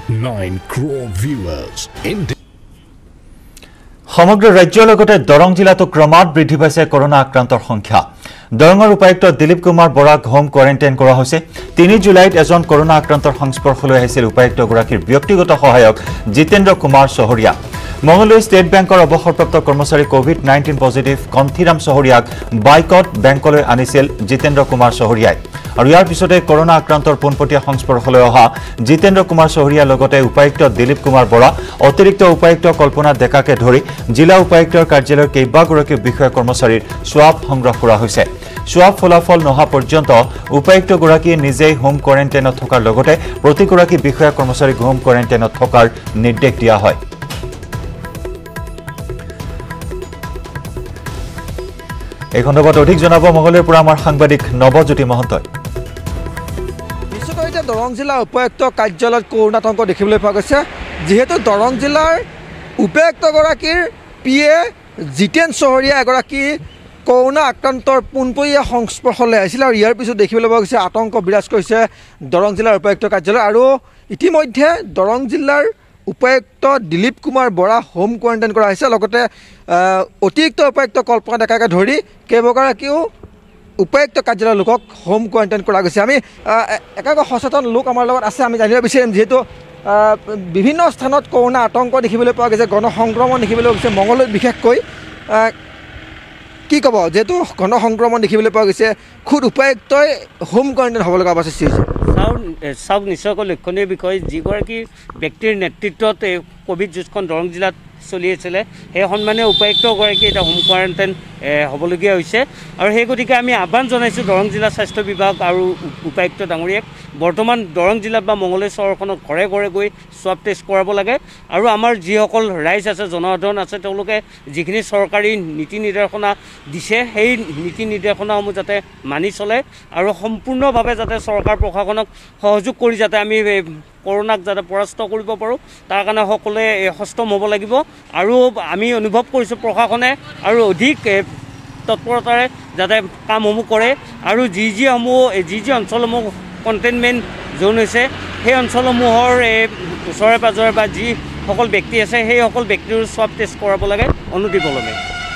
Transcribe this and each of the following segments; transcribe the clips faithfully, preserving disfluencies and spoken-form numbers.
nine crore viewers in সমগ্ৰ ৰাজ্যৰ লগতে দৰং জিলাতো ক্ৰমাৎ বৃদ্ধি পাইছে কৰোনা আক্ৰান্তৰ সংখ্যা। দৰঙৰ উপায়ুক্ত দিলীপ কুমাৰ বৰাক হোম কোৱাৰেণ্টাইন কৰা হৈছে। তিনি জুলাইত এজন কৰোনা আক্ৰান্তৰ সংস্পৰ্শলৈ আহিছিল উপায়ুক্তগৰাকীৰ ব্যক্তিগত সহায়ক জিতেন্দ্ৰ কুমাৰ চহৰীয়া। মঙলদৈ ষ্টেট বেংকৰ অৱসৰপ্ৰাপ্ত কৰ্মচাৰী কোভিড নাইনটিন পজিটিভ কণ্ঠিৰাম চহৰীয়াক বাইকত বেংকলৈ আনিছিল জিতেন্দ্ৰ কুমাৰ চহৰীয়াই। আৰু ইয়াৰ পিছতে কৰোনা আক্ৰান্তৰ পোনপটীয়া সংস্পৰ্শলৈ অহা জিতেন্দ্ৰ কুমাৰ চহৰীয়াৰ লগতে উপায়ুক্ত দিলীপ কুমাৰ বৰা, অতিৰিক্ত উপায়ুক্ত কল্পনা ডেকাকে ধৰি জিলা উপায়ুক্তৰ কাৰ্যালয়ৰ কেইবাগৰাকী বিষয়া কৰ্মচাৰীৰ স্বাব সংগ্ৰহ কৰা হৈছে। স্বাব ফলাফল নহা পৰ্যন্ত উপায়ুক্তগৰাকীয়ে নিজেই হোম কোৱাৰেণ্টাইনত থকাৰ লগতে প্ৰতিগৰাকী বিষয়া কৰ্মচাৰীক হোম কোৱাৰেণ্টাইনত থকাৰ নিৰ্দেশ দিয়া হয়। এই খণ্ডত অধিক জনাব মঙলদৈৰ পৰা আমাৰ সাংবাদিক নৱজ্যোতি মহন্তই। নিশ্চয়কৈ দৰং জিলা উপায়ুক্ত কাৰ্যালয়ত কৰোনা আতংক দেখিবলৈ পোৱা গৈছে। যিহেতু দৰং জিলাৰ উপায়ুক্তগৰাকীৰ পি এ জিতেন চহৰীয়া এগৰাকী কৰোনা আক্ৰান্তৰ পোনপটীয়া সংস্পৰ্শলৈ আহিছিল আৰু ইয়াৰ পিছত দেখিবলৈ পোৱা গৈছে আতংক বিৰাজ কৰিছে দৰং জিলাৰ উপায়ুক্ত কাৰ্যালয়। আৰু ইতিমধ্যে দৰং জিলাৰ উপায়ুক্ত দিলীপ কুমাৰ বৰা হোম কোৱাৰেণ্টাইন কৰা হৈছে। লগতে অতিৰিক্ত উপায়ুক্ত কল্পনা ডেকাকে ধৰি কেইবাগৰাকীও উপায়ুক্ত কাৰ্যালয়ৰ লোকক হোম কোৱাৰেণ্টাইন কৰা গৈছে। আমি একাংশ সচেতন লোক আমাৰ লগত আছে, আমি জানিব বিচাৰিম যিহেতু বিভিন্ন স্থানত কৰোনা আতংক দেখিবলৈ পোৱা গৈছে, গণসংক্ৰমণ দেখিবলৈ পোৱা গৈছে মঙলদৈত বিশেষকৈ। কি ক'ব, যিহেতু গণসংক্ৰমণ দেখিবলৈ পোৱা গৈছে, খুদ উপায়ুক্তই হোম কোৱাৰেণ্টাইন হ'ব লগা অৱস্থা সৃষ্টি হৈছে। চাওক, নিশ্চয়কৈ লক্ষণীয় বিষয়, যিগৰাকী ব্যক্তিৰ নেতৃত্বত এই কোভিড যুঁজখন দৰং জিলাত চলি আছিলে, সেই সন্মানে উপায়ুক্তগৰাকী এটা হোম কোৱাৰেণ্টাইন হ'বলগীয়া হৈছে। আৰু সেই গতিকে আমি আহ্বান জনাইছোঁ দৰং জিলা স্বাস্থ্য বিভাগ আৰু উপায়ুক্ত ডাঙৰীয়াক, বৰ্তমান দৰং জিলাত বা মঙলদৈ চহৰখনত ঘৰে ঘৰে গৈ স্বাব টেষ্ট কৰাব লাগে। আৰু আমাৰ যিসকল ৰাইজ আছে, জনসাধাৰণ আছে, তেওঁলোকে যিখিনি চৰকাৰী নীতি নিৰ্দেশনা দিছে, সেই নীতি নিৰ্দেশনাসমূহ যাতে মানি চলে আৰু সম্পূৰ্ণভাৱে যাতে চৰকাৰ প্ৰশাসনক সহযোগ কৰি যাতে আমি কৰোনাক যাতে পৰাস্ত কৰিব পাৰোঁ, তাৰ কাৰণে সকলোৱে সষ্টম হ'ব লাগিব। আৰু আমি অনুভৱ কৰিছোঁ প্ৰশাসনে আৰু অধিক তৎপৰতাৰে যাতে কামসমূহ কৰে আৰু যি যিসমূহ যি যি অঞ্চলসমূহ কণ্টেইনমেণ্ট জ'ন হৈছে, সেই অঞ্চলসমূহৰ ওচৰে পাঁজৰে বা যিসকল ব্যক্তি আছে, সেইসকল ব্যক্তিৰ স্বাব টেষ্ট কৰাব লাগে অনতিপলমে।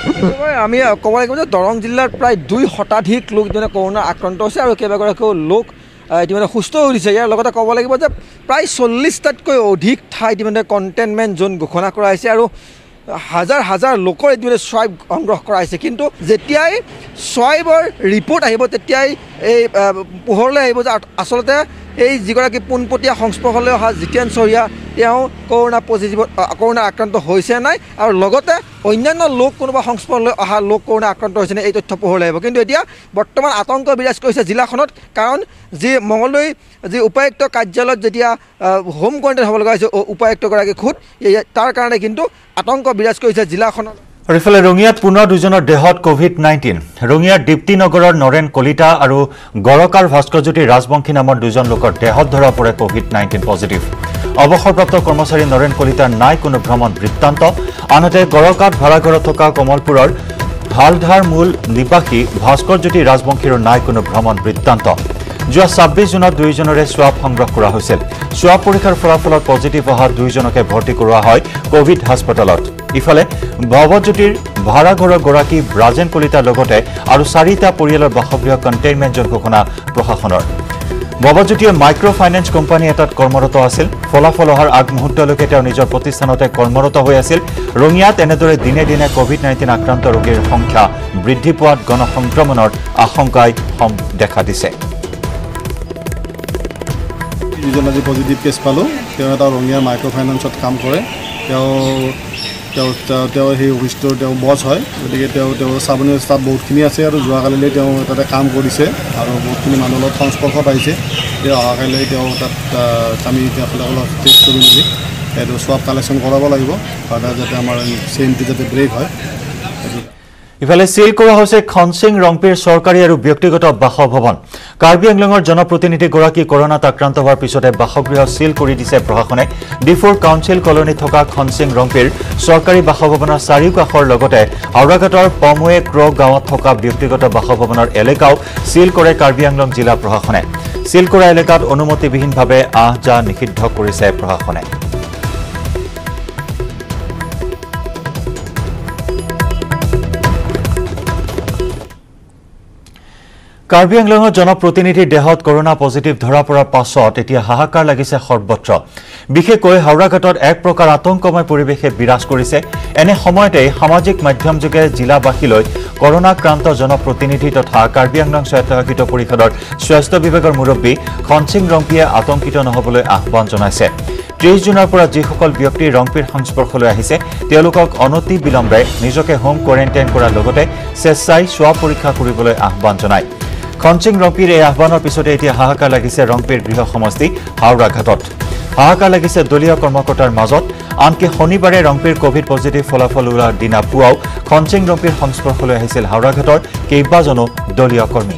আমি ক'ব লাগিব যে দৰং জিলাৰ প্ৰায় দুই শতাধিক লোক ইতিমধ্যে কৰোনা আক্ৰান্ত হৈছে আৰু কেইবাগৰাকীও লোক ইতিমধ্যে সুস্থ হৈ উঠিছে। ইয়াৰ লগতে ক'ব লাগিব যে প্ৰায় চল্লিছটাতকৈ অধিক ঠাই ইতিমধ্যে কণ্টেইনমেণ্ট জ'ন ঘোষণা কৰা হৈছে আৰু হাজাৰ হাজাৰ লোকৰ ইতিমধ্যে স্বাব সংগ্ৰহ কৰা হৈছে। কিন্তু যেতিয়াই স্বাবৰ ৰিপৰ্ট আহিব, তেতিয়াই এই পোহৰলৈ আহিব যে আচলতে এই যিগৰাকী পোনপটীয়া সংস্পৰ্শলৈ অহা জিতেন চহৰীয়া, তেওঁ কৰোনা পজিটিভ কৰোনা আক্ৰান্ত হৈছে নাই, আৰু লগতে অন্যান্য লোক কোনোবা সংস্পৰ্শলৈ অহা লোক কৰোনা আক্ৰান্ত হৈছে নাই, এই তথ্য পোহৰলৈ আহিব। কিন্তু এতিয়া বৰ্তমান আতংক বিৰাজ কৰিছে জিলাখনত, কাৰণ যি মঙলদৈ যি উপায়ুক্ত কাৰ্যালয়ত যেতিয়া হোম কোৱাৰেণ্টাইন হ'ব লগা হৈছে উপায়ুক্তগৰাকী খুদ, তাৰ কাৰণে কিন্তু আতংক বিৰাজ কৰিছে জিলাখনত। আৰু ইফালে ৰঙিয়াত পুনৰ দুজনৰ দেহত কোভিড নাইণ্টিন। ৰঙিয়াৰ দীপ্তিনগৰৰ নৰেন কলিতা আৰু গড়কাৰ ভাস্কৰজ্যোতি ৰাজবংশী নামৰ দুজন লোকৰ দেহত ধৰা পৰে কোভিড নাইণ্টিন পজিটিভ। অৱসৰপ্ৰাপ্ত কৰ্মচাৰী নৰেন কলিতাৰ নাই কোনো ভ্ৰমণ বৃত্তান্ত। আনহাতে গড়কাত ভাড়াঘৰত থকা কমলপুৰৰ ভালধাৰ মূল নিবাসী ভাস্কৰজ্যোতি ৰাজবংশীৰো নাই কোনো ভ্ৰমণ বৃত্তান্ত। যোৱা ছাব্বিছ জুনত দুয়োজনৰে স্বাব সংগ্ৰহ কৰা হৈছিল। স্বাব পৰীক্ষাৰ ফলাফলত পজিটিভ অহা দুয়োজনকে ভৰ্তি কৰোৱা হয় কোভিড হাস্পতালত। ইফালে ভৱজ্যোতিৰ ভাড়াঘৰৰ গৰাকী ৰাজেন কলিতাৰ লগতে আৰু চাৰিটা পৰিয়ালৰ বাসগৃহ কণ্টেইনমেণ্ট জ'ন ঘোষণা প্ৰশাসনৰ। ভৱজ্যোতিয়ে মাইক্ৰ' ফাইনেন্স কোম্পানী এটাত কৰ্মৰত আছিল। ফলাফল অহাৰ আগমুহূৰ্তলৈকে তেওঁ নিজৰ প্ৰতিষ্ঠানতে কৰ্মৰত হৈ আছিল। ৰঙিয়াত এনেদৰে দিনে দিনে কোভিড নাইণ্টিন আক্ৰান্ত ৰোগীৰ সংখ্যা বৃদ্ধি পোৱাত গণসংক্ৰমণৰ আশংকাই দেখা দিছে। যিজন আজি পজিটিভ কেছ পালোঁ, তেওঁ এটা ৰঙিয়াৰ মাইক্ৰ' ফাইনেন্সত কাম কৰে। তেওঁ তেওঁ তেওঁ সেই অফিচটোৰ তেওঁ বছ হয়। গতিকে তেওঁ তেওঁৰ চাবনিৰ ষ্টাফ বহুতখিনি আছে আৰু যোৱাকালিলৈ তেওঁ তাতে কাম কৰিছে আৰু বহুতখিনি মানুহৰ লগত সংস্পৰ্শত আহিছে। তেওঁ অহাকাইলৈ তেওঁ তাত আমি অলপ টেষ্ট কৰি মেলি এইটো স্বাব কালেকশ্যন কৰাব লাগিব, যাতে আমাৰ চেইনটো যাতে ব্ৰেক হয়। ইফালে সিল কৰা হৈছে খনসিং ৰংপিৰ চৰকাৰী আৰু ব্যক্তিগত বাসভৱন কাৰ্বি আংলঙৰ জনপ্ৰতিনিধিগৰাকী কৰোনাত আক্ৰান্ত হোৱাৰ পিছতে বাসগৃহ সিল কৰি দিছে প্ৰশাসনে ডিফৰ কাউন্সিল কলনী থকা খনসিং ৰংপিৰ চৰকাৰী বাসভৱনৰ চাৰিওকাষৰ লগতে আউৰাঘাটৰ পমৱে ক্ৰ গাঁৱত থকা ব্যক্তিগত বাসভৱনৰ এলেকাও সিল কৰে কাৰ্বি আংলং জিলা প্ৰশাসনে সিল কৰা এলেকাত অনুমতিবিহীনভাৱে আহ যা নিষিদ্ধ কৰিছে প্ৰশাসনে কাৰ্বি আংলঙৰ জনপ্ৰতিনিধিৰ দেহত কৰোনা পজিটিভ ধৰা পৰাৰ পাছত এতিয়া হাহাকাৰ লাগিছে সৰ্বত্ৰ বিশেষকৈ হাওৰাঘাটত এক প্ৰকাৰ আতংকময় পৰিৱেশে বিৰাজ কৰিছে এনে সময়তে সামাজিক মাধ্যম যোগে জিলাবাসীলৈ কৰোনাক্ৰান্ত জনপ্ৰতিনিধি তথা কাৰ্বি আংলং স্বায়ত্তশাসিত পৰিষদৰ স্বাস্থ্য বিভাগৰ মুৰব্বী খনসিং ৰংপিয়ে আতংকিত নহবলৈ আহ্বান জনাইছে ত্ৰিশ জুনৰ পৰা যিসকল ব্যক্তি ৰংপিৰ সংস্পৰ্শলৈ আহিছে তেওঁলোকক অনতি বিলম্বে নিজকে হোম কোৱাৰেণ্টাইন কৰাৰ লগতে স্বেচ্ছাই স্ব পৰীক্ষা কৰিবলৈ আহ্বান জনায় খনসিং ৰংপিৰ এই আহ্বানৰ পিছতে এতিয়া হাহাকাৰ লাগিছে ৰংপিৰ গৃহ সমষ্টি হাওৰাঘাটত হাহাকাৰ লাগিছে দলীয় কৰ্মকৰ্তাৰ মাজত আনকি শনিবাৰে ৰংপিৰ কোভিড পজিটিভ ফলাফল ওলোৱাৰ দিনা পুৱাও খনসিং ৰংপিৰ সংস্পৰ্শলৈ আহিছিল হাওৰাঘাটৰ কেইবাজনো দলীয় কৰ্মী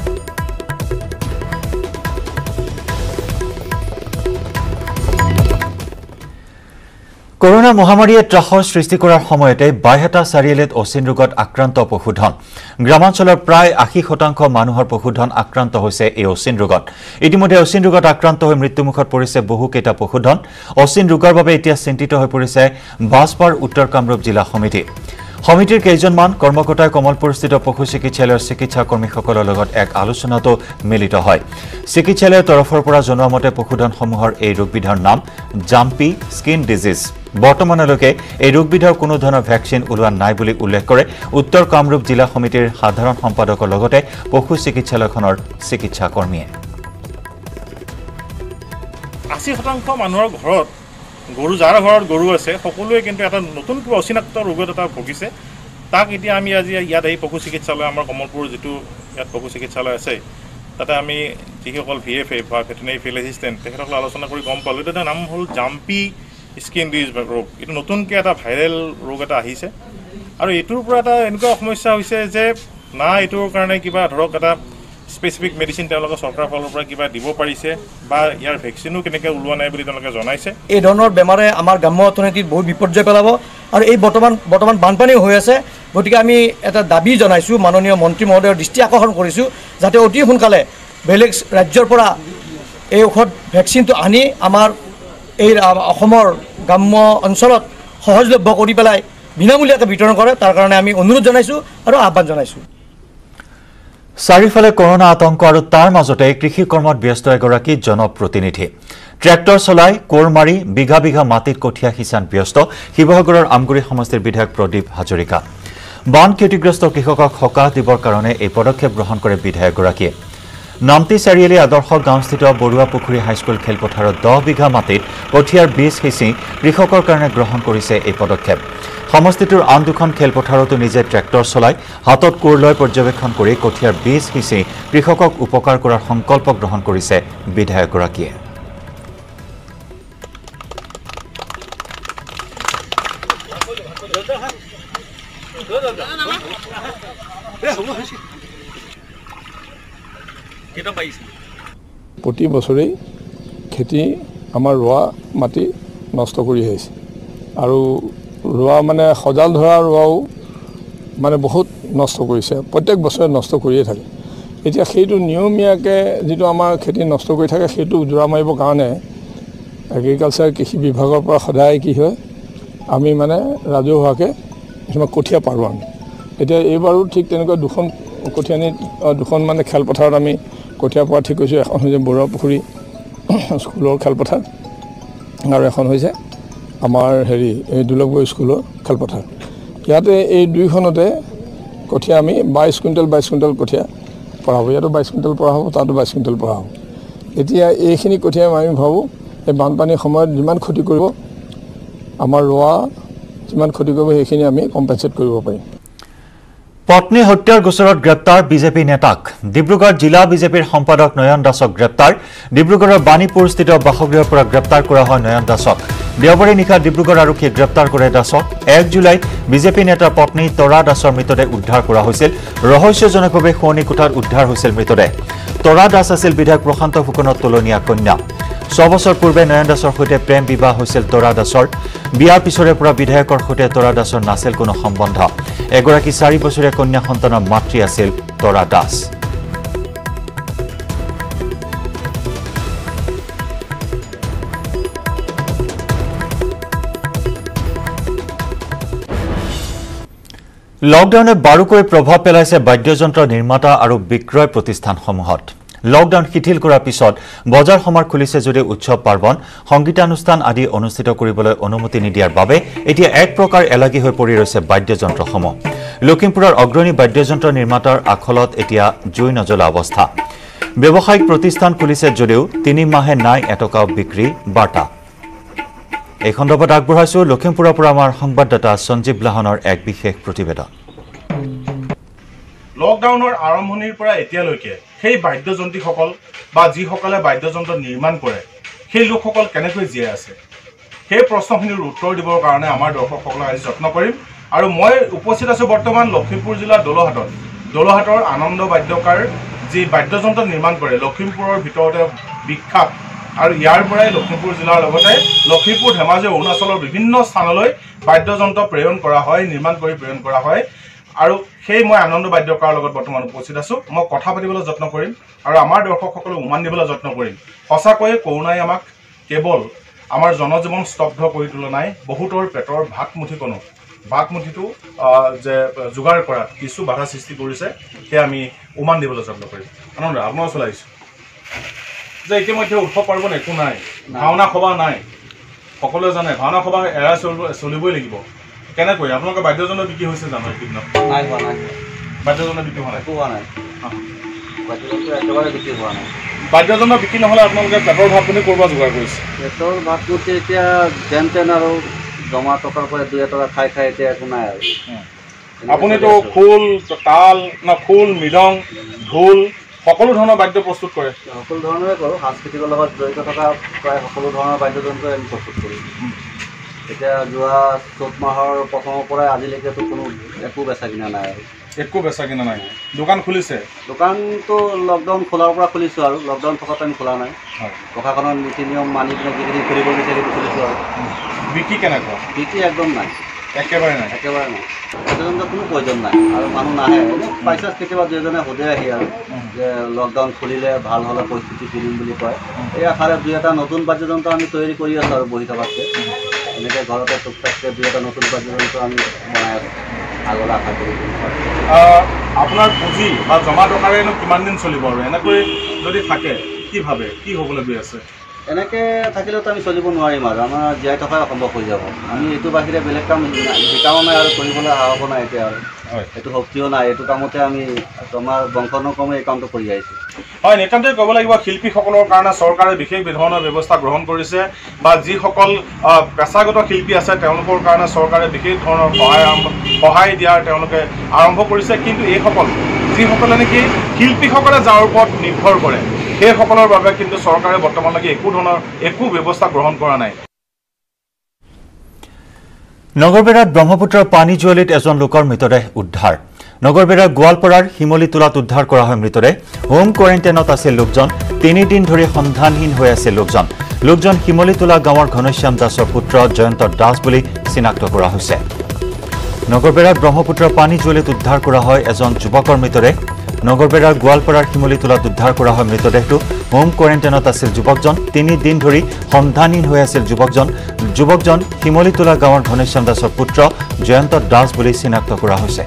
কৰোনা মহামাৰীয়ে ত্ৰাসৰ সৃষ্টি কৰাৰ সময়তে বাইহাটা চাৰিআলিত অচিন ৰোগত আক্ৰান্ত পশুধন গ্ৰামাঞ্চলৰ প্ৰায় আশী শতাংশ মানুহৰ পশুধন আক্ৰান্ত হৈছে এই অচিন ৰোগত ইতিমধ্যে অচিন ৰোগত আক্ৰান্ত হৈ মৃত্যুমুখত পৰিছে বহু কেইটা পশুধন অচিন ৰোগৰ বাবে এতিয়া চিন্তিত হৈ পৰিছে বাজপাৰ উত্তৰ কামৰূপ জিলা সমিতি সমিতিৰ কেইজনমান কৰ্মকৰ্তাই কমলপুৰস্থিত পশু চিকিৎসালয়ৰ চিকিৎসা কৰ্মীসকলৰ লগত এক আলোচনাতো মিলিত হয় চিকিৎসালয়ৰ তৰফৰ পৰা জনোৱা মতে পশুধনসমূহৰ এই ৰোগবিধৰ নাম জাম্পি স্কিন ডিজিজ বৰ্তমানলৈকে এই ৰোগবিধৰ কোনো ধৰণৰ ভ্যাকচিন ওলোৱা নাই বুলি উল্লেখ কৰে উত্তৰ কামৰূপ জিলা সমিতিৰ সাধাৰণ সম্পাদকৰ লগতে পশু চিকিৎসালয়খনৰ চিকিৎসা কৰ্মীয়ে আশী শতাংশ মানুহৰ ঘৰত গৰু যাৰ ঘৰত গৰু আছে সকলোৱে কিন্তু এটা নতুন কিবা অচিনাক্ত ৰোগত এটা ভুগিছে তাক এতিয়া আমি আজি ইয়াত এই পশু চিকিৎসালয় আমাৰ কমলপুৰ যিটো ইয়াত পশু চিকিৎসালয় আছে তাতে আমি যিসকল ভি এফ এ বা ভেটেনাৰী ফিল্ড এছিষ্টেণ্ট তেখেতসকলে আলোচনা কৰি গম পালোঁ এটাৰ নাম হ'ল জাম্পি স্কিন ডিজিজ ৰোগ এইটো নতুনকৈ এটা ভাইৰেল ৰোগ এটা আহিছে আৰু এইটোৰ পৰা এটা এনেকুৱা সমস্যা হৈছে যে না এইটোৰ কাৰণে কিবা ধৰক এটা স্পেচিফিক মেডিচিন তেওঁলোকে চৰকাৰৰ ফালৰ পৰা কিবা দিব পাৰিছে বা ইয়াৰ ভেকচিনো কেনেকৈ ওলোৱা নাই বুলি তেওঁলোকে জনাইছে এই ধৰণৰ বেমাৰে আমাৰ গ্ৰাম্য অৰ্থনীতিত বহুত বিপৰ্যয় পেলাব আৰু এই বৰ্তমান বৰ্তমান বানপানী হৈ আছে গতিকে আমি এটা দাবী জনাইছোঁ মাননীয় মন্ত্ৰী মহোদয়ৰ দৃষ্টি আকৰ্ষণ কৰিছোঁ যাতে অতি সোনকালে বেলেগ ৰাজ্যৰ পৰা এই ঔষধ ভেকচিনটো আনি আমাৰ এই অসমৰ গ্ৰাম্য অঞ্চলত সহজলভ্য কৰি পেলাই বিনামূলীয়াকৈ বিতৰণ কৰে তাৰ কাৰণে আমি অনুৰোধ জনাইছোঁ আৰু আহ্বান জনাইছোঁ চাৰিফালে কৰোনা আতংক আৰু তাৰ মাজতে কৃষি কৰ্মত ব্যস্ত এগৰাকী জনপ্ৰতিনিধি ট্ৰেক্টৰ চলাই কোৰ মাৰি বিঘা বিঘা মাটিত কঠীয়া সিঁচান ব্যস্ত শিৱসাগৰৰ আমগুৰি সমষ্টিৰ বিধায়ক প্ৰদীপ হাজৰিকা বান ক্ষতিগ্ৰস্ত কৃষকক সকাহ দিবৰ কাৰণে এই পদক্ষেপ গ্ৰহণ কৰে বিধায়কগৰাকীয়ে নামতি চাৰিআলি আদৰ্শ গাঁওস্থিত বৰুৱা পুখুৰী হাইস্কুল খেলপথাৰত দহ বিঘা মাটিত কঠীয়াৰ বীজ সিঁচি কৃষকৰ কাৰণে গ্ৰহণ কৰিছে এই পদক্ষেপ সমষ্টিটোৰ আন দুখন খেলপথাৰতো নিজে ট্ৰেক্টৰ চলাই হাতত কোৰ লৈ পৰ্যবেক্ষণ কৰি কঠীয়াৰ বীজ সিঁচি কৃষকক উপকাৰ কৰাৰ সংকল্প গ্ৰহণ কৰিছে বিধায়কগৰাকীয়ে প্ৰতি বছৰেই খেতি আমাৰ ৰোৱা মাটি নষ্ট কৰি আহিছে আৰু ৰোৱা মানে সজাল ধৰা ৰোৱাও মানে বহুত নষ্ট কৰিছে প্ৰত্যেক বছৰে নষ্ট কৰিয়ে থাকে এতিয়া সেইটো নিয়মীয়াকৈ যিটো আমাৰ খেতি নষ্ট কৰি থাকে সেইটো জোৰা মাৰিবৰ কাৰণে এগ্ৰিকালচাৰ কৃষি বিভাগৰ পৰা সদায় কি হয় আমি মানে ৰাজহুৱাকৈ কিছুমান কঠীয়া পাৰোঁ আমি এতিয়া এইবাৰো ঠিক তেনেকুৱা দুখন কঠীয়া নি দুখন মানে খেলপথাৰত আমি কঠীয়া পৰা ঠিক কৰিছোঁ এখন হৈছে বৰুৱা পুখুৰী স্কুলৰ খেলপথাৰ আৰু এখন হৈছে আমাৰ হেৰি এই দুলকগড় স্কুলৰ খেলপথাৰ ইয়াতে এই দুইখনতে কঠীয়া আমি বাইছ কুইণ্টেল বাইছ কুইণ্টেল কঠীয়া পৰা হ'ব ইয়াতো বাইছ কুইণ্টেল পৰা হ'ব তাতো বাইছ কুইণ্টেল পৰা হ'ব এতিয়া এইখিনি কঠীয়া আমি ভাবোঁ এই বানপানীৰ সময়ত যিমান ক্ষতি কৰিব আমাৰ ৰোৱা যিমান ক্ষতি কৰিব সেইখিনি আমি কম্পেনচেট কৰিব পাৰিম পত্নী হত্যাৰ গোচৰত গ্ৰেপ্তাৰ বিজেপি নেতাক ডিব্ৰুগড় জিলা বিজেপিৰ সম্পাদক নয়ন দাসক গ্ৰেপ্তাৰ ডিব্ৰুগড়ৰ বাণীপুৰস্থিত বাসগৃহৰ পৰা গ্ৰেপ্তাৰ কৰা হয় নয়ন দাসক দেওবাৰে নিশা ডিব্ৰুগড় আৰক্ষীয়ে গ্ৰেপ্তাৰ কৰে দাসক। এক জুলাইত বিজেপি নেতাৰ পত্নী তৰা দাসৰ মৃতদেহ উদ্ধাৰ কৰা হৈছিল। ৰহস্যজনকভাৱে শোৱনি কোঠাত উদ্ধাৰ হৈছিল মৃতদেহ। তৰা দাস আছিল বিধায়ক প্ৰশান্ত ফুকনৰ তোলনীয়া কন্যা। ছবছৰ পূৰ্বে নয়ন দাসৰ সৈতে প্ৰেম বিবাহ হৈছিল তৰা দাসৰ। বিয়াৰ পিছৰে পৰা বিধায়কৰ সৈতে তৰা দাসৰ নাছিল কোনো সম্বন্ধ। এগৰাকী চাৰি বছৰীয়া কন্যা সন্তানৰ মাতৃ আছিল তৰা দাস। লকডাউনে বাৰুকৈ প্ৰভাৱ পেলাইছে বাদ্যযন্ত্ৰ নিৰ্মাতা আৰু বিক্ৰয় প্ৰতিষ্ঠানসমূহত। লকডাউন শিথিল কৰাৰ পিছত বজাৰ সমাৰ খুলিছে যদি উৎসৱ পাৰ্বণ সংগীতানুষ্ঠান আদি অনুষ্ঠিত কৰিবলৈ অনুমতি নিদিয়াৰ বাবে এতিয়া এক প্ৰকাৰ এলাগী হৈ পৰি ৰৈছে বাদ্যযন্ত্ৰসমূহ। লখিমপুৰৰ অগ্ৰণী বাদ্যযন্ত্ৰ নিৰ্মাতাৰ আখলত এতিয়া জুই নজ্বলা অৱস্থা। ব্যৱসায়িক প্ৰতিষ্ঠান খুলিছে যদিও তিনি মাহে নাই এটকাও বিক্ৰী বাৰ্তা। এই সন্দৰ্ভত আগবঢ়াইছো লখিমপুৰৰ পৰা আমাৰ সংবাদদাতা সঞ্জীৱ লাহনৰ এক বিশেষ প্ৰতিবেদন। লকডাউনৰ আৰম্ভণিৰ পৰা এতিয়ালৈকে সেই বাদ্যযন্ত্ৰীসকল বা যিসকলে বাদ্যযন্ত্ৰ নিৰ্মাণ কৰে সেই লোকসকল কেনেকৈ জীয়াই আছে সেই প্ৰশ্নখিনিৰ উত্তৰ দিবৰ কাৰণে আমাৰ দৰ্শকসকলক আজি যত্ন কৰিম। আৰু মই উপস্থিত আছোঁ বৰ্তমান লখিমপুৰ জিলাৰ দলহাটত। দলহাটৰ আনন্দ বাদ্যকাৰ যি বাদ্যযন্ত্ৰ নিৰ্মাণ কৰে লখিমপুৰৰ ভিতৰতে বিখ্যাত আৰু ইয়াৰ পৰাই লখিমপুৰ জিলাৰ লগতে লখিমপুৰ ধেমাজি অৰুণাচলৰ বিভিন্ন স্থানলৈ বাদ্যযন্ত্ৰ প্ৰেৰণ কৰা হয়, নিৰ্মাণ কৰি প্ৰেৰণ কৰা হয়। আৰু সেই মই আনন্দ বাদ্যকাৰৰ লগত বৰ্তমান উপস্থিত আছোঁ। মই কথা পাতিবলৈ যত্ন কৰিম আৰু আমাৰ দৰ্শকসকলক উমান দিবলৈ যত্ন কৰিম। সঁচাকৈয়ে কৰোণাই আমাক কেৱল আমাৰ জনজীৱন স্তব্ধ কৰি তোলা নাই, বহুতৰ পেটৰ ভাতমুঠিকণো ভাতমুঠিটো যে যোগাৰ কৰাত কিছু বাধা সৃষ্টি কৰিছে, সেয়া আমি উমান দিবলৈ যত্ন কৰিম। আনন্দ আপোনাৰ ওচৰলৈ আহিছোঁ যে ইতিমধ্যে উৎসৱ পাৰ্বণ একো নাই, ভাওনা সভা নাই, সকলোৱে জানে ভাওনা সভা এৰাই চলিব চলিবই লাগিব। কেনেকৈ আপোনালোকৰ বাদ্যযন্ত্ৰ বিক্ৰী হৈছে জানো এইকেইদিনত? নাই হোৱা নাই বাদ্যযন্ত্ৰ বিক্ৰী হোৱা নাই একো হোৱা নাই বাদ্যযন্ত্ৰ একেবাৰে বিক্ৰী হোৱা নাই। বাদ্যযন্ত্ৰ বিক্ৰী নহ'লে আপোনালোকে পেটৰ ভাত আপুনি ক'ৰবাত যোগাৰ কৰিছে? পেটৰ ভাত মুঠি এতিয়া যেন তেন আৰু জমা টকাৰ পৰা দুই এটকা খাই খাই এতিয়া একো নাই আৰু। আপুনিতো খোল, তাল, না খোল, মৃদং, ঢোল সকলো ধৰণৰ বাদ্য প্ৰস্তুত কৰে? সকলো ধৰণৰে কৰোঁ, সাংস্কৃতিকৰ লগত জড়িত থকা প্ৰায় সকলো ধৰণৰ বাদ্যযন্ত্ৰই আমি প্ৰস্তুত কৰোঁ। এতিয়া যোৱা চ'ত মাহৰ প্ৰথমৰ পৰাই আজিলৈকেতো কোনো একো বেচা কিনা নাই আৰু। একো বেচা কিনা নাই? দোকান খুলিছে? দোকানটো লকডাউন খোলাৰ পৰা খুলিছোঁ আৰু লকডাউন থকাত আমি খোলা নাই। হয়, প্ৰশাসনৰ নীতি নিয়ম মানি পিনে যিখিনি খুলিব বিচাৰি খুলিছোঁ আৰু। বিক্ৰী কেনেকুৱা? বিক্ৰী একদম নাই, একেবাৰে নাই? একেবাৰে নাই। বাদ্যযন্ত্ৰ কোনো প্ৰয়োজন নাই আৰু মানুহ নাহে। পাইছা কেতিয়াবা দুইজনে সোধে আহি আৰু যে লকডাউন খুলিলে ভাল হ'লে পৰিস্থিতি কিনিম বুলি কয়। এই আশাৰে দুই এটা নতুন বাদ্যযন্ত্ৰ আমি তৈয়াৰী কৰি আছোঁ আৰু বহি থকাতকৈ। এনেকৈ ঘৰতে টুকটাককৈ দুই এটা নতুন বাদ্যযন্ত্ৰ আমি বনাই আছোঁ আগলৈ আশা কৰি। আপোনাৰ পুঁজি বা জমা টকাৰেনো কিমান দিন চলিব আৰু এনেকৈ যদি থাকে কি ভাবে কি হ'বলৈ গৈ আছে? এনেকৈ থাকিলেতো আমি চলিব নোৱাৰিম আৰু আমাৰ জীয়াই থকাই অসম্ভৱ হৈ যাব। আমি এইটো বাহিৰে বেলেগ কাম শিকাও নাই আৰু কৰিবলৈ সাহস নাই এতিয়া আৰু। এইটো শক্তিও নাই, এইটো কামতে আমি আমাৰ বংশানুক্ৰমে এই কামটো কৰি আহিছোঁ। হয়, নিতান্তই ক'ব লাগিব শিল্পীসকলৰ কাৰণে চৰকাৰে বিশেষ ধৰণৰ ব্যৱস্থা গ্ৰহণ কৰিছে বা যিসকল পেছাগত শিল্পী আছে তেওঁলোকৰ কাৰণে চৰকাৰে বিশেষ ধৰণৰ সহায় সহায় দিয়াৰ তেওঁলোকে আৰম্ভ কৰিছে। কিন্তু এইসকল যিসকলে নেকি শিল্পীসকলে যাৰ ওপৰত নিৰ্ভৰ কৰে সেইসকলৰ বাবে কিন্তু চৰকাৰে বৰ্তমানলৈকে একো ধৰণৰ একো ব্যৱস্থা গ্ৰহণ কৰা নাই। নগৰবেৰাত ব্ৰহ্মপুত্ৰৰ পানী জুৱলিত এজন লোকৰ মৃতদেহ উদ্ধাৰ। নগৰবেৰাৰ গোৱালপাৰাৰ শিমলীটোলাত উদ্ধাৰ কৰা হয় মৃতদেহ। হোম কোৱাৰেণ্টাইনত আছিল লোকজন। তিনিদিন ধৰি সন্ধানহীন হৈ আছিল লোকজন। লোকজন শিমলীটোলা গাঁৱৰ ঘনশ্যাম দাসৰ পুত্ৰ জয়ন্ত দাস বুলি চিনাক্ত কৰা হৈছে। নগৰবেৰাত ব্ৰহ্মপুত্ৰৰ পানী জুৱলিত উদ্ধাৰ কৰা হয় এজন যুৱকৰ মৃতদেহ। নগৰবেৰাৰ গোৱালপাৰাৰ শিমলীটোলাত উদ্ধাৰ কৰা হয় মৃতদেহটো। হোম কোৱাৰেণ্টাইনত আছিল যুৱকজন। তিনিদিন ধৰি সন্ধানহীন হৈ আছিল যুৱকজন। যুৱকজন শিমলীটোলা গাঁৱৰ ঘনশ্যাম দাসৰ পুত্ৰ জয়ন্ত দাস বুলি চিনাক্ত কৰা হৈছে।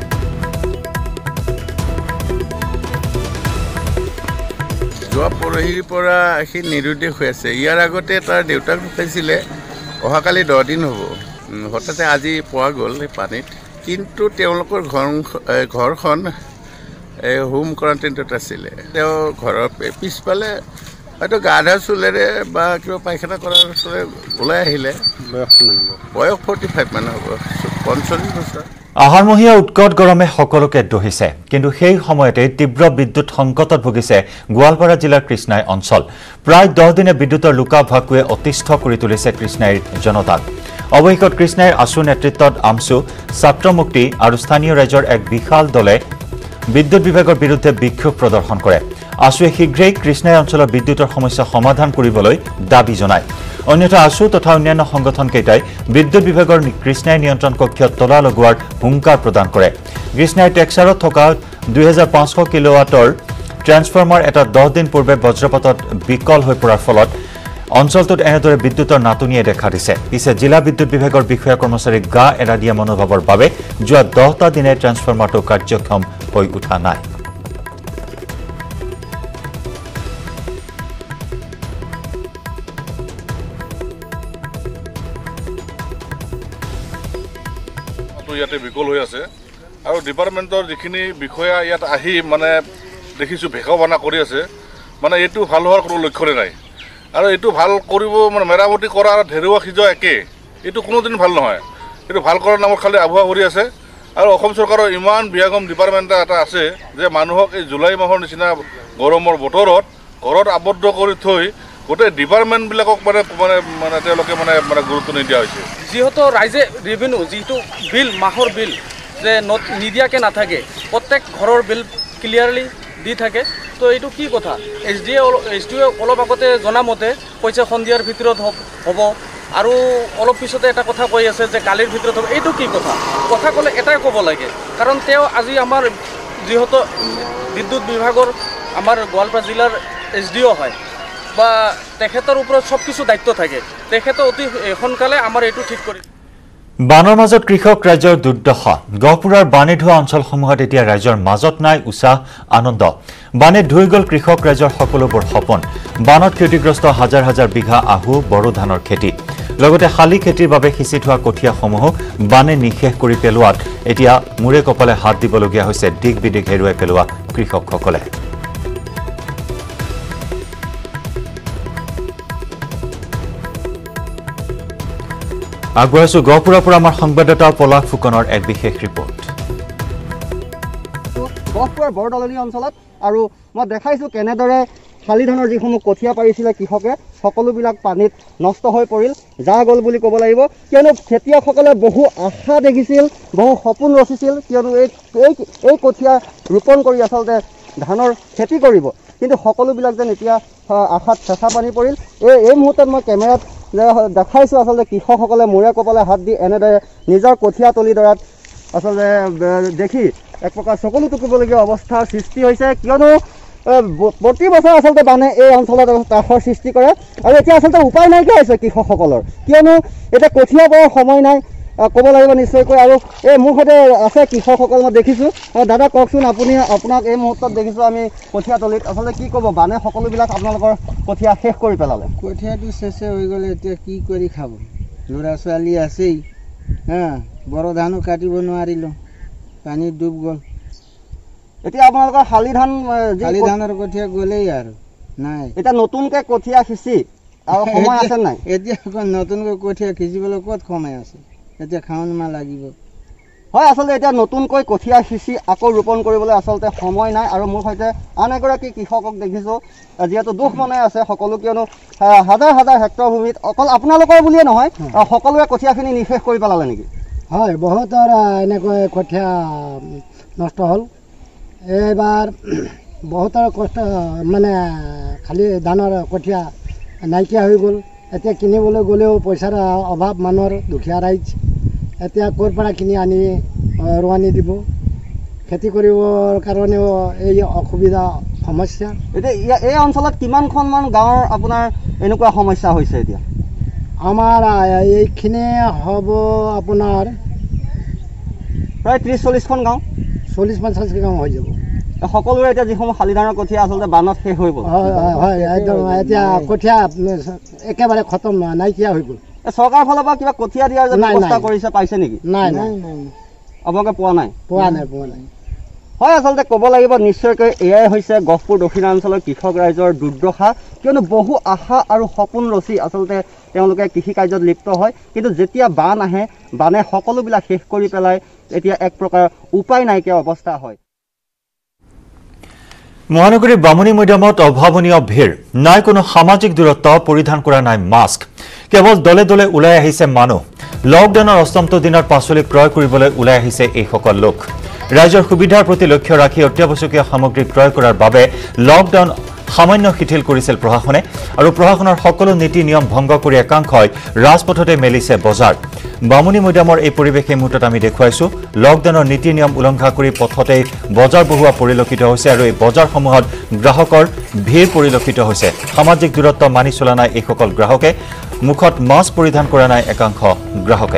যোৱা পৰহিৰ পৰা সি নিৰুদ্দেশ হৈ আছে। ইয়াৰ আগতে তাৰ দেউতাক ঢুকাইছিলে, অহাকালি দহ দিন হ'ব। হঠাতে আজি পোৱা গ'ল এই পানীত। কিন্তু তেওঁলোকৰ ঘৰ ঘৰখন এই হোম কোৱাৰেণ্টাইনত আছিলে। তেওঁ ঘৰৰ পিছফালে হয়তো গা ধোৱা চুলেৰে বা কিবা পায়খানা কৰাৰ ওলাই আহিলে। বয়স কিমান হ'ব? বয়স ফৰ্টি ফাইভ মান হ'ব, পঞ্চল্লিছ বছৰ। আহাৰমহীয়া উৎকট গৰমে সকলোকে দহিছে কিন্তু সেই সময়তে তীব্ৰ বিদ্যুৎ সংকটত ভুগিছে গোৱালপাৰা জিলাৰ কৃষ্ণাই অঞ্চল প্ৰায় দহ দিনে বিদ্যুতৰ লুকাভাকুৱে অতিষ্ঠ কৰি তুলিছে কৃষ্ণাইৰ জনতাক অৱশেষত কৃষ্ণাইৰ আছু নেতৃত্বত আমছু ছাত্ৰ মুক্তি আৰু স্থানীয় ৰাইজৰ এক বিশাল দলে বিদ্যুৎ বিভাগৰ বিৰুদ্ধে বিক্ষোভ প্ৰদৰ্শন কৰে আছুৱে শীঘ্ৰেই কৃষ্ণাই অঞ্চলৰ বিদ্যুতৰ সমস্যা সমাধান কৰিবলৈ দাবী জনায় অন্যথা আছু তথা অন্যান্য সংগঠন কেইটাই বিদ্যুৎ বিভাগৰ কৃষ্ণাই নিয়ন্ত্ৰণ কক্ষত তলা লগোৱাৰ হুংকাৰ প্ৰদান কৰে কৃষ্ণাই টেক্সাৰত থকা দুই হাজাৰ পাঁচশ কিলোৱাটৰ ট্ৰান্সফৰ্মাৰ এটা দহ দিন পূৰ্বে বজ্ৰপাতত বিকল হৈ পৰাৰ ফলত অঞ্চলটোত এনেদৰে বিদ্যুতৰ নাটনিয়ে দেখা দিছে পিছে জিলা বিদ্যুৎ বিভাগৰ বিষয়া কৰ্মচাৰীক গা এৰা দিয়া মনোভাৱৰ বাবে যোৱা দহটা দিনে ট্ৰান্সফৰ্মাৰটো কাৰ্যক্ষম হৈ উঠা নাই ইয়াতে বিকল হৈ আছে আৰু ডিপাৰ্টমেণ্টৰ যিখিনি বিষয়া ইয়াত আহি মানে দেখিছোঁ ভেষবানা কৰি আছে মানে এইটো ভাল হোৱাৰ কোনো লক্ষণে নাই আৰু এইটো ভাল কৰিব মানে মেৰামতি কৰা আৰু ধেৰুৱা সিজোৱা একে এইটো কোনোদিন ভাল নহয় এইটো ভাল কৰাৰ নামত খালি আভুৱা কৰি আছে আৰু অসম চৰকাৰৰ ইমান বিয়াগম ডিপাৰ্টমেণ্ট এটা আছে যে মানুহক এই জুলাই মাহৰ নিচিনা গৰমৰ বতৰত ঘৰত আবদ্ধ কৰি থৈ গোটেই ডিপাৰ্টমেণ্টবিলাকক মানে মানে মানে তেওঁলোকে মানে মানে গুৰুত্ব নিদিয়া হৈছে যিহেতু ৰাইজে ৰেভিনিউ যিটো বিল মাহৰ বিল যে নিদিয়াকৈ নাথাকে প্ৰত্যেক ঘৰৰ বিল ক্লিয়াৰলি দি থাকে তো এইটো কি কথা S D A S D A অলপ আগতে জনামতে কৈছে সন্ধিয়াৰ ভিতৰত হ'ব আৰু অলপ পিছতে এটা কথা কৈ আছে যে কালিৰ ভিতৰত হ'ব এইটো কি কথা কথা ক'লে এটাই ক'ব লাগে কাৰণ তেওঁ আজি আমাৰ যিহেতু বিদ্যুৎ বিভাগৰ আমাৰ গোৱালপাৰা জিলাৰ এছ ডি অ' হয় বা তেখেতৰ ওপৰত সব কিছু দায়িত্ব থাকে তেখেতে অতি সোনকালে আমাৰ এইটো ঠিক কৰি বানৰ মাজত কৃষক ৰাইজৰ দুৰ্দশা গহপুৰৰ বানে ধোৱা অঞ্চলসমূহত এতিয়া ৰাইজৰ মাজত নাই উৎসাহ আনন্দ বানে ধুই গ'ল কৃষক ৰাইজৰ সকলোবোৰ সপোন বানত ক্ষতিগ্ৰস্ত হাজাৰ হাজাৰ বিঘা আহু বড়ো ধানৰ খেতি লগতে শালি খেতিৰ বাবে সিঁচি থোৱা কঠীয়াসমূহো বানে নিশেষ কৰি পেলোৱাত এতিয়া মূৰে কপালে হাত দিবলগীয়া হৈছে দিক বিদিক হেৰুৱাই পেলোৱা কৃষকসকলে আগবঢ়াইছো গহপুৰৰ পৰা আমাৰ সংবাদদাতা পলাশ ফুকনৰ এক বিশেষ ৰিপৰ্ট গহপুৰৰ বৰদলনি অঞ্চলত আৰু মই দেখাইছোঁ কেনেদৰে শালি ধানৰ যিসমূহ কঠীয়া পাৰিছিলে কৃষকে সকলোবিলাক পানীত নষ্ট হৈ পৰিল যা গ'ল বুলি ক'ব লাগিব কিয়নো খেতিয়কসকলে বহু আশা দেখিছিল বহু সপোন ৰচিছিল কিয়নো এই এই এই কঠীয়া ৰোপণ কৰি আচলতে ধানৰ খেতি কৰিব কিন্তু সকলোবিলাক যেন এতিয়া আশাত চেঁচা পানী পৰিল এই এই মুহূৰ্তত মই কেমেৰাত দেখাইছোঁ আচলতে কৃষকসকলে মূৰে কপালে হাত দি এনেদৰে নিজৰ কঠীয়া তলিডৰাত আচলতে দেখি এক প্ৰকাৰ চকুলো টুকিবলগীয়া অৱস্থাৰ সৃষ্টি হৈছে কিয়নো প্ৰতি বছৰ আচলতে বানে এই অঞ্চলত ত্ৰাসৰ সৃষ্টি কৰে আৰু এতিয়া আচলতে উপায় নাইকিয়া হৈছে কৃষকসকলৰ কিয়নো এতিয়া কঠীয়া পৰাৰ সময় নাই ক'ব লাগিব নিশ্চয়কৈ আৰু এই মোৰ সৈতে আছে কৃষকসকল মই দেখিছোঁ দাদা কওকচোন আপুনি আপোনাক এই মুহূৰ্তত দেখিছোঁ আমি কঠীয়া তলিত আচলতে কি ক'ব বানে সকলোবিলাক আপোনালোকৰ কঠীয়া শেষ কৰি পেলালে কঠীয়াটো চেচে হৈ গ'লে এতিয়া কি কৰি খাব ল'ৰা ছোৱালী আছেই হা বড়ো ধানো কাটিব নোৱাৰিলোঁ পানীত ডুব গ'ল এতিয়া আপোনালোকৰ শালি ধান শালি ধানৰ কঠীয়া গ'লেই আৰু নাই এতিয়া নতুনকৈ কঠীয়া সিঁচি আৰু সময় আছে নাই এতিয়া নতুনকৈ কঠীয়া সিঁচিবলৈ ক'ত সময় আছে এতিয়া খাওন মাহ লাগিব হয় আচলতে এতিয়া নতুনকৈ কঠীয়া সিঁচি আকৌ ৰোপণ কৰিবলৈ আচলতে সময় নাই আৰু মোৰ সৈতে আন এগৰাকী কৃষকক দেখিছোঁ যিহেতু দুখ মনে আছে সকলো কিয়নো হাজাৰ হাজাৰ হেক্টৰ ভূমিত অকল আপোনালোকৰ বুলিয়ে নহয় সকলোৱে কঠীয়াখিনি নিশেষ কৰি পেলালে নেকি হয় বহুতৰ এনেকৈ কঠীয়া নষ্ট হ'ল এইবাৰ বহুতৰ কষ্ট মানে খালি ধানৰ কঠীয়া নাইকিয়া হৈ গ'ল এতিয়া কিনিবলৈ গ'লেও পইচাৰ অভাৱ মানুহৰ দুখীয়া ৰাইজ এতিয়া ক'ৰ পৰা কিনি আনি ৰোৱানি দিব খেতি কৰিবৰ কাৰণেও এই অসুবিধা সমস্যা এতিয়া এই অঞ্চলত কিমানখনমান গাঁৱৰ আপোনাৰ এনেকুৱা সমস্যা হৈছে এতিয়া আমাৰ এইখিনি হ'ব আপোনাৰ প্ৰায় ত্ৰিছ চল্লিছখন গাঁও চল্লিছ পঞ্চাছ গাঁও হৈ যাব সকলোৰে এতিয়া যিসমূহ শালি ধানৰ কঠীয়া আচলতে বানত শেষ হৈ গ'ল হয় হয় একদম এতিয়া কঠীয়া একেবাৰে খতম নাইকিয়া হৈ গ'ল চৰকাৰৰ ফালৰ পৰা কিবা কঠীয়া দিয়াৰ ব্যৱস্থা কৰিছে পাইছে নেকি নাই নাই আপোনালোকে পোৱা নাই পোৱা নাই পোৱা নাই হয় আচলতে ক'ব লাগিব নিশ্চয়কৈ এয়াই হৈছে গহপুৰ দক্ষিণাঞ্চলৰ কৃষক ৰাইজৰ দুৰ্দশা কিয়নো বহু আশা আৰু সপোন ৰচি আচলতে তেওঁলোকে কৃষি কাৰ্যত লিপ্ত হয় কিন্তু যেতিয়া বান আহে বানে সকলোবিলাক শেষ কৰি পেলাই এতিয়া এক প্ৰকাৰ উপায় নাইকিয়া অৱস্থা হয় মহানগৰীৰ বামুণী মৈদামত অভাৱনীয় ভিৰ নাই কোনো সামাজিক দূৰত্ব পৰিধান কৰা নাই মাস্ক কেৱল দলে দলে ওলাই আহিছে মানুহ লকডাউনৰ অষ্টমটো দিনৰ পাচলি ক্ৰয় কৰিবলৈ ওলাই আহিছে এই সকল লোক ৰাজ্যৰ সুবিধাৰ প্ৰতি লক্ষ্য ৰাখি অত্যাৱশ্যকীয় সামগ্ৰী ক্ৰয় কৰাৰ বাবে লকডাউন সামান্য শিথিল কৰিছিল প্ৰশাসনে আৰু প্ৰশাসনৰ সকলো নীতি নিয়ম ভংগ কৰি একাংশই ৰাজপথতে মেলিছে বজাৰ বামুণী মৈদামৰ এই পৰিৱেশ এই মুহূৰ্তত আমি দেখুৱাইছো লকডাউনৰ নীতি নিয়ম উলংঘা কৰি পথতে বজাৰ বহুৱা পৰিলক্ষিত হৈছে আৰু এই বজাৰসমূহত গ্ৰাহকৰ ভিৰ পৰিলক্ষিত হৈছে সামাজিক দূৰত্ব মানি চলা নাই এই সকল গ্ৰাহকে মুখত মাস্ক পৰিধান কৰা নাই একাংশ গ্ৰাহকে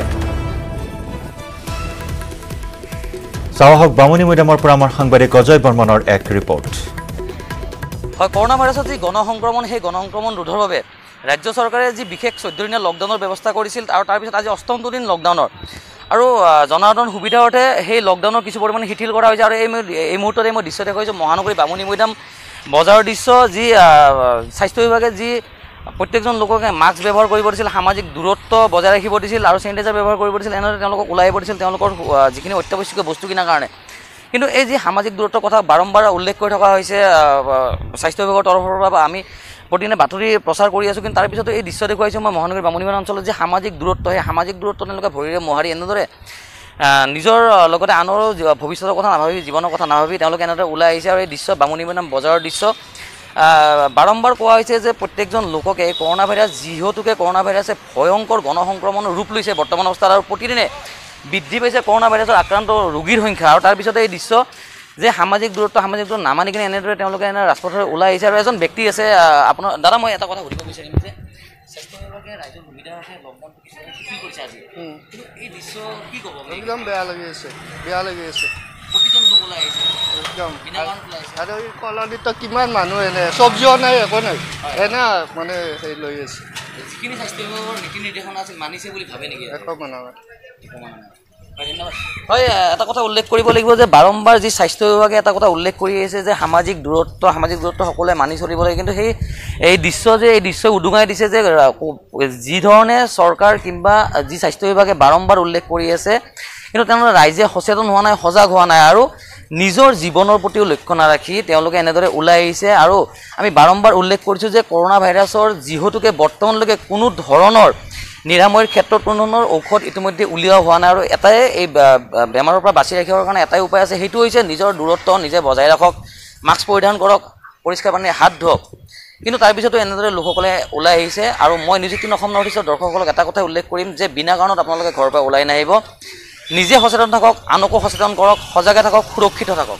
চাওহক বামুণী মৈদামৰ পৰা আমাৰ সাংবাদিক অজয় বৰ্মনৰ এক ৰিপৰ্ট হয় কৰোনা ভাইৰাছৰ যি গণসংক্ৰমণ সেই গণসংক্ৰমণ ৰোধৰ বাবে ৰাজ্য চৰকাৰে যি বিশেষ চৈধ্যদিনীয়া লকডাউনৰ ব্যৱস্থা কৰিছিল আৰু তাৰপিছত আজি অষ্টমটো দিন লকডাউনৰ আৰু জনসাধাৰণ সুবিধাৰ অৰ্থে সেই লকডাউনৰ কিছু পৰিমাণে শিথিল কৰা হৈছে আৰু এই এই মুহূৰ্ততে মই দৃশ্য দেখুৱাইছোঁ মহানগৰী বামুণী মৈদাম বজাৰৰ দৃশ্য যি স্বাস্থ্য বিভাগে যি প্ৰত্যেকজন লোককে মাস্ক ব্যৱহাৰ কৰিব দিছিল সামাজিক দূৰত্ব বজাই ৰাখিব দিছিল আৰু চেনিটাইজাৰ ব্যৱহাৰ কৰিব দিছিল এনেদৰে তেওঁলোকক ওলাই আহিব দিছিল তেওঁলোকৰ যিখিনি অত্যাৱশ্যকীয় বস্তু কিনাৰ কাৰণে কিন্তু এই যি সামাজিক দূৰত্বৰ কথা বাৰম্বাৰ উল্লেখ কৰি থকা হৈছে স্বাস্থ্য বিভাগৰ তৰফৰ পৰা আমি প্ৰতিদিনে বাতৰি প্ৰচাৰ কৰি আছোঁ কিন্তু তাৰপিছতো এই দৃশ্য দেখুৱাইছোঁ মই মহানগৰী বামুণী মৈদাম অঞ্চলত যি সামাজিক দূৰত্ব সেই সামাজিক দূৰত্ব তেওঁলোকে ভৰিৰে মোহাৰি এনেদৰে নিজৰ লগতে আনৰো ভৱিষ্যতৰ কথা নাভাবি জীৱনৰ কথা নাভাবি তেওঁলোকে এনেদৰে ওলাই আহিছে আৰু এই দৃশ্য বামুণী মৈদাম বজাৰৰ দৃশ্য বাৰম্বাৰ কোৱা হৈছে যে প্ৰত্যেকজন লোককে এই কৰোনা ভাইৰাছ যিহেতুকে কৰোনা ভাইৰাছে ভয়ংকৰ গণসংক্ৰমণৰ ৰূপ লৈছে বৰ্তমান অৱস্থাত আৰু প্ৰতিদিনে বৃদ্ধি পাইছে কৰোনা ভাইৰাছৰ আক্ৰান্ত ৰোগীৰ সংখ্যা আৰু তাৰপিছতে এই দৃশ্য যে সামাজিক দূৰত্ব সামাজিক দূৰত্ব নামানি কিনে এনেদৰে তেওঁলোকে এনে ৰাজপথলৈ ওলাই আহিছে আৰু এজন ব্যক্তি আছে আপোনাৰ দাদা মই এটা কথা সুধিব বিচাৰিম যে স্বাস্থ্য বিভাগে ৰাইজৰ সুবিধাৰ অৰ্থে লকডাউনটো কিছুমানে শিথিল কৰিছে আজি কিন্তু এই দৃশ্য কি ক'ব একদম বেয়া লাগি আছে বেয়া লাগি আছে প্ৰতিজন লোক ওলাই আহিছে একদম আৰু এই কলনীত কিমান মানুহ এনে চব্জিও নাই একো নাই এনে মানে হেৰি লৈ আছে যিখিনি স্বাস্থ্য বিভাগৰ নীতি নিৰ্দেশনা আছিল মানিছে বুলি ভাবে নেকি একো মানা নাই হয় এটা কথা উল্লেখ কৰিব লাগিব যে বাৰম্বাৰ যি স্বাস্থ্য বিভাগে এটা কথা উল্লেখ কৰি আহিছে যে সামাজিক দূৰত্ব সামাজিক দূৰত্ব সকলোৱে মানি চলিব লাগে কিন্তু সেই এই দৃশ্য যে এই দৃশ্য উদুঙাই দিছে যে যি ধৰণে চৰকাৰ কিংবা যি স্বাস্থ্য বিভাগে বাৰম্বাৰ উল্লেখ কৰি আছে কিন্তু তেওঁলোকে ৰাইজে সচেতন হোৱা নাই সজাগ হোৱা নাই আৰু নিজৰ জীৱনৰ প্ৰতিও লক্ষ্য নাৰাখি তেওঁলোকে এনেদৰে ওলাই আহিছে আৰু আমি বাৰম্বাৰ উল্লেখ কৰিছোঁ যে কৰোনা ভাইৰাছৰ যিহেতুকে বৰ্তমানলৈকে কোনো ধৰণৰ নিৰাময়ৰ ক্ষেত্ৰত কোনো ধৰণৰ ঔষধ ইতিমধ্যে উলিওৱা হোৱা নাই আৰু এটাই এই বেমাৰৰ পৰা বাচি ৰাখিবৰ কাৰণে এটাই উপায় আছে সেইটো হৈছে নিজৰ দূৰত্ব নিজে বজাই ৰাখক মাস্ক পৰিধান কৰক পৰিষ্কাৰ পানীৰে হাত ধুওক কিন্তু তাৰপিছতো এনেদৰে লোকসকলে ওলাই আহিছে আৰু মই নিযুক্তি অসম নৰ্থ ইষ্টৰ দৰ্শকসকলক এটা কথা উল্লেখ কৰিম যে বিনা কাৰণত আপোনালোকে ঘৰৰ পৰা ওলাই নাহিব নিজে সচেতন থাকক আনকো সচেতন কৰক সজাগে থাকক সুৰক্ষিত থাকক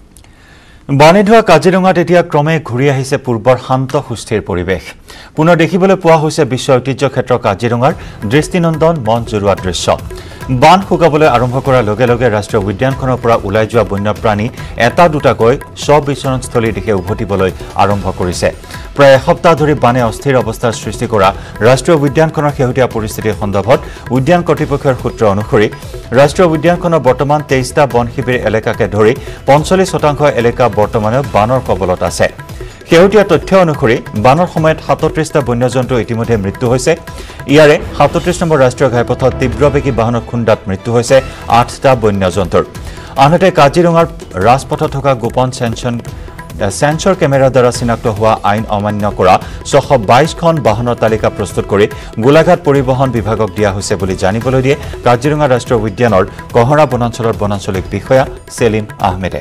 বানে ধোৱা কাজিৰঙাত এতিয়া ক্ৰমে ঘূৰি আহিছে পূৰ্বৰ শান্ত সুস্থিৰ পৰিৱেশ পুনৰ দেখিবলৈ পোৱা হৈছে বিশ্ব ঐতিহ্য ক্ষেত্ৰ কাজিৰঙাৰ দৃষ্টিনন্দন মন জুৰুৱা দৃশ্য বান শুকাবলৈ আৰম্ভ কৰাৰ লগে লগে ৰাষ্ট্ৰীয় উদ্যানখনৰ পৰা ওলাই যোৱা বন্যপ্ৰাণী এটা দুটাকৈ স্ববিচৰণস্থলীৰ দিশে উভতিবলৈ আৰম্ভ কৰিছে প্ৰায় এসপ্তাহ ধৰি বানে অস্থিৰ অৱস্থাৰ সৃষ্টি কৰা ৰাষ্ট্ৰীয় উদ্যানখনৰ শেহতীয়া পৰিস্থিতিৰ সন্দৰ্ভত উদ্যান কৰ্তৃপক্ষৰ সূত্ৰ অনুসৰি ৰাষ্ট্ৰীয় উদ্যানখনৰ বৰ্তমান তেইছটা বন শিবিৰ এলেকাকে ধৰি পঞ্চল্লিছ শতাংশ এলেকা বৰ্তমানে বানৰ কবলত আছে শেহতীয়া তথ্য অনুসৰি বানৰ সময়ত সাতত্ৰিছটা বন্যজন্তু ইতিমধ্যে মৃত্যু হৈছে ইয়াৰে সাতত্ৰিছ নম্বৰ ৰাষ্ট্ৰীয় ঘাইপথত তীব্ৰবেগী বাহনৰ খুন্দাত মৃত্যু হৈছে আঠটা বন্যজন্তুৰ আনহাতে কাজিৰঙাৰ ৰাজপথত থকা গোপন চেঞ্চন সেন্সৰ কেমেৰাৰ দ্বাৰা চিনাক্ত হোৱা আইন অমান্য কৰা ছশ বাইছখন বাহনৰ তালিকা প্ৰস্তুত কৰি গোলাঘাট পৰিবহণ বিভাগক দিয়া হৈছে বুলি জানিবলৈ দিয়ে কাজিৰঙা ৰাষ্ট্ৰীয় উদ্যানৰ কহৰা বনাঞ্চলৰ বনাঞ্চলিক বিষয়া সেলিম আহমেদে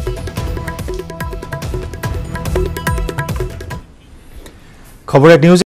খবরের নিউজ